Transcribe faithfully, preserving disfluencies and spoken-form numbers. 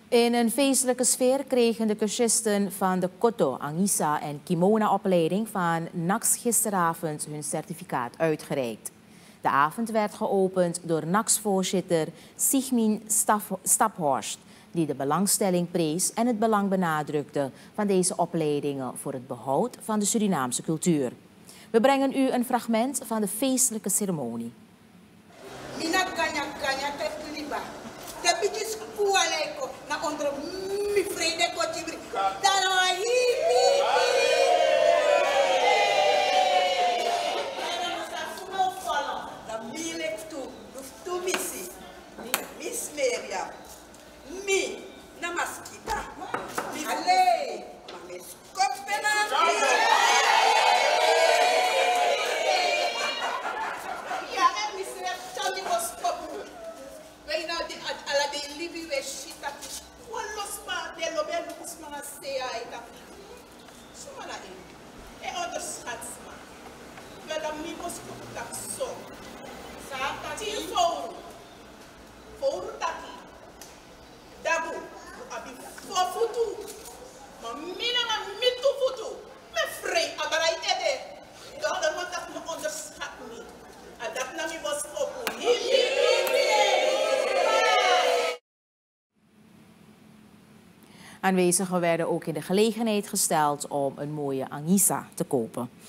In een feestelijke sfeer kregen de cursisten van de Koto, Angisa en Kimona-opleiding van N A X gisteravond hun certificaat uitgereikt. De avond werd geopend door N A X-voorzitter Sigmin Staphorst, die de belangstelling prees en het belang benadrukte van deze opleidingen voor het behoud van de Surinaamse cultuur. We brengen u een fragment van de feestelijke ceremonie. Na onder mi vrede kotibri. Miss Maria, mi namaskita, mi ale, mami skopena. Ja, en Miss Tony was kopu. Wij nou die ala de libi we shita. Wallos ma de lobe lukus mga seya ita. Sumana e. E onderschat ma. Wela mi was kopu tak so. Sa ti fouru. Fouru taki. Dabu. Abi fofutu. Ma mina ma mitu futu. Me frey abarai ede. Dat er wat dat me onderschat mi. En dat na mi was kopu. Aanwezigen werden ook in de gelegenheid gesteld om een mooie Angisa te kopen.